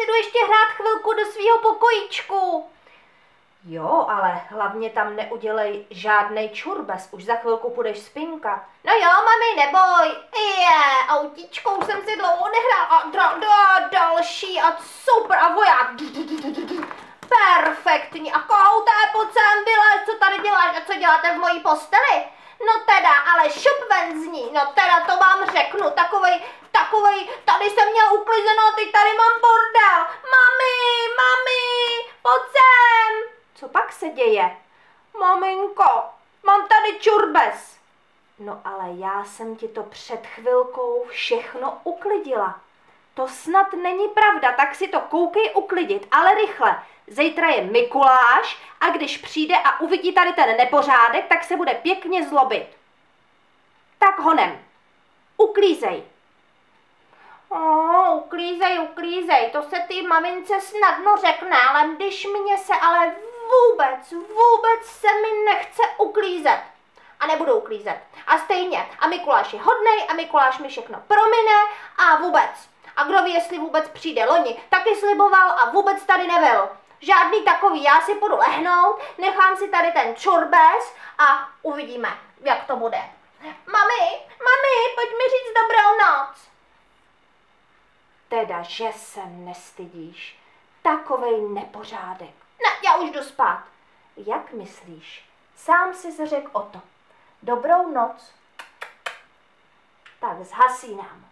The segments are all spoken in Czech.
si jdu ještě hrát chvilku do svého pokojíčku. Jo, ale hlavně tam neudělej žádnej čurbes, už za chvilku půjdeš spinkat. No jo, mami, neboj. Autíčkou jsem si dlouho nehrál a další a super a voják. Perfektní. A kouté, pojď sem, vylez, co tady děláš a co děláte v mojí posteli? No teda, ale šup ven z ní, no teda to vám řeknu, takovej, tady jsem měl uklizeno a teď tady mám bordel. Mami, pojď sem. Co pak se děje? Maminko, mám tady čurbes. No ale já jsem ti to před chvilkou všechno uklidila. To snad není pravda, tak si to koukej uklidit, ale rychle. Zítra je Mikuláš a když přijde a uvidí tady ten nepořádek, tak se bude pěkně zlobit. Tak honem, uklízej. Uklízej, to se ty mamince snadno řekne, ale když mě se ale vůbec se mi nechce uklízet. A nebudu uklízet. A stejně, a Mikuláš je hodnej a Mikuláš mi všechno promine a vůbec. A kdo ví, jestli vůbec přijde, loni taky sliboval a vůbec tady nebyl. Žádný takový, já si půjdu lehnout, nechám si tady ten čurbes a uvidíme, jak to bude. Mami, pojď mi říct dobrou noc. Teda, že se nestydíš. Takovej nepořádek. Ne, já už jdu spát. Jak myslíš? Sám si řekl o to. Dobrou noc. Tak zhasínám.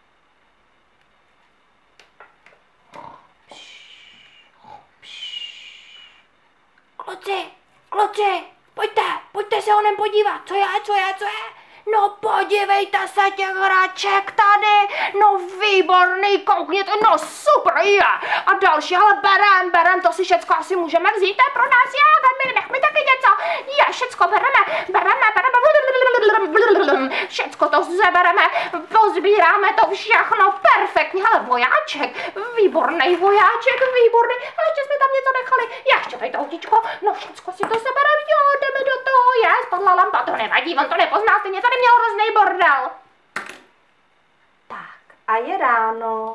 Kluci, pojďte se onem podívat, co je? No podívejte se těch hraček tady, no výborný, koukněte, no super je. A další, ale berem, to si všecko asi můžeme vzít, to je pro nás, nech mi taky něco, všecko bereme, všecko to zebereme, pozbíráme to všechno, perfektně, ale vojáček, výborný vojáček, ale ještě jsme tam něco nechali, ještě tady to autíčko, no všecko si to sebereme, jo, jdeme do toho, spadla lampa, to nevadí, on to nepozná, stejně tady měl hrozný bordel. Tak, a je ráno.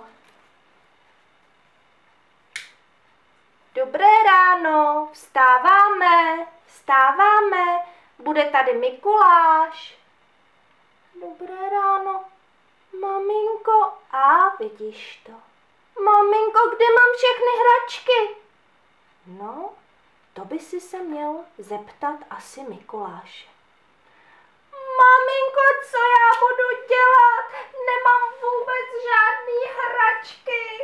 Dobré ráno, vstáváme, bude tady Mikuláš. Dobré ráno, maminko, a vidíš to. Maminko, kde mám všechny hračky? No, to by si se měl zeptat asi Mikuláše. Maminko, co já budu dělat? Nemám vůbec žádný hračky.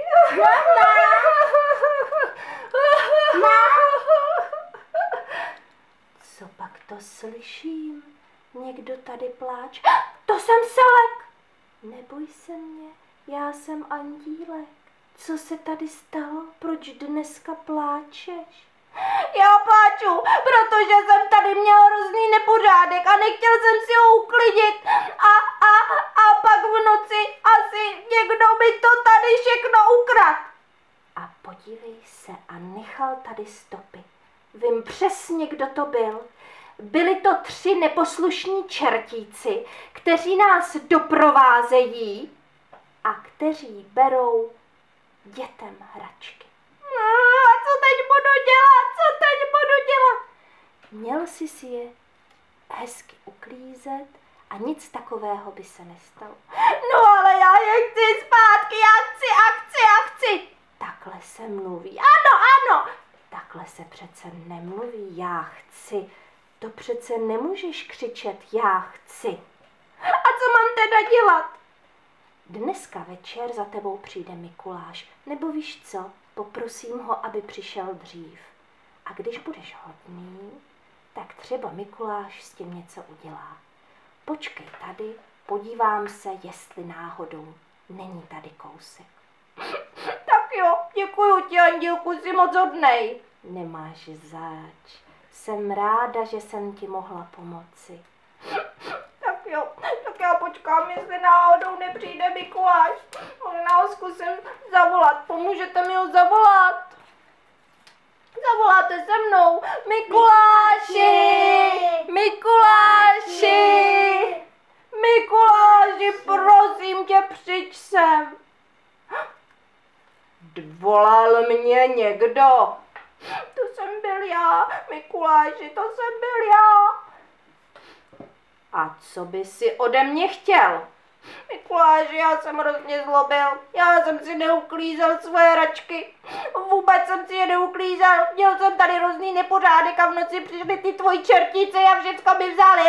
Co pak to slyším? Někdo tady pláče. To jsem Selek. Neboj se mě, já jsem Andílek. Co se tady stalo? Proč dneska pláčeš? Já pláču, protože jsem tady měl hrozný nepořádek a nechtěl jsem si ho uklidit a pak v noci asi někdo by to tady všechno ukradl. A podívej se, a nechal tady stopy. Vím přesně, kdo to byl. Byli to 3 neposlušní čertíci, kteří nás doprovázejí a kteří berou dětem hračky. A co teď budu dělat? Měl si je hezky uklízet a nic takového by se nestalo. No ale já je chci zpátky, já chci. Takhle se mluví. Ano. Takhle se přece nemluví, já chci. To přece nemůžeš křičet, já chci. A co mám teda dělat? Dneska večer za tebou přijde Mikuláš, nebo víš co, poprosím ho, aby přišel dřív. A když budeš hodný, tak třeba Mikuláš s tím něco udělá. Počkej tady, podívám se, jestli náhodou není tady kousek. Tak jo, děkuju ti, Andílku, jsi moc hodnej. Nemáš zač, jsem ráda, že jsem ti mohla pomoci. Tak jo, tak já počkám, jestli náhodou nepřijde Mikuláš. Možná ho zkusím zavolat, pomůžete mi ho zavolat? Zavoláte se mnou. Mikuláši, prosím tě, přijď sem. Volal mě někdo. To jsem byl já, Mikuláši, to jsem byl já. A co by si ode mě chtěl? Mikuláši, já jsem hrozně zlobil. Já jsem si neuklízel svoje hračky. Vůbec jsem si je neuklízel. Měl jsem tady hrozný nepořádek a v noci přišli ty tvoji čertíci a všecko mi vzali.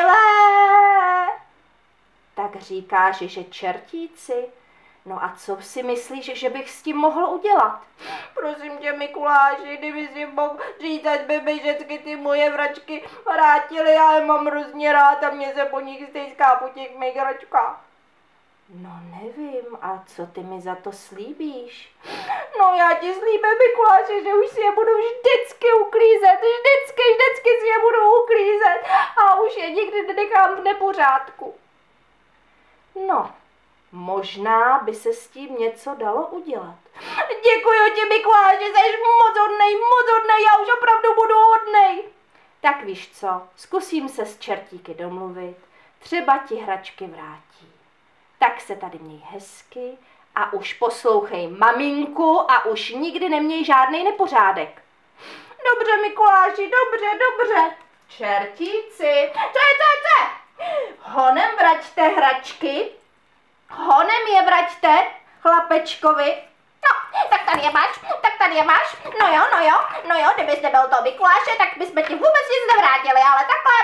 Tak říkáš, že čertíci? No a co si myslíš, že bych s tím mohl udělat? Prosím tě, Mikuláši, kdyby si mohl říct, ať by mi všechny ty moje hračky vrátily, já je mám hrozně rád a mě se po nich stejská po těch mých hračkách. No nevím, a co ty mi za to slíbíš? No já ti slíbím, Mikuláši, že už si je budu vždycky uklízet, vždycky si je budu uklízet a už je nikdy nenechám v nepořádku. No, možná by se s tím něco dalo udělat. Děkuji ti, Mikuláši, jsi moc hodnej, já už opravdu budu hodnej. Tak víš co, zkusím se s čertíky domluvit, třeba ti hračky vrátí. Tak se tady měj hezky a už poslouchej maminku a už nikdy neměj žádný nepořádek. Dobře, Mikuláši, dobře. Čertíci, co? Honem vraťte hračky, honem je vraťte chlapečkovi. No, tak tady je máš. No jo, kdybys nebyl to Mikuláše, tak bychom ti vůbec nic nevrátili, ale takhle.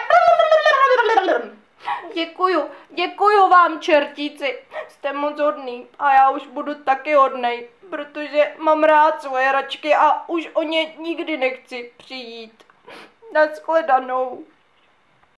Děkuju vám, čertíci, jste moc hodný a já už budu taky hodnej, protože mám rád svoje hračky a už o ně nikdy nechci přijít. Nashledanou.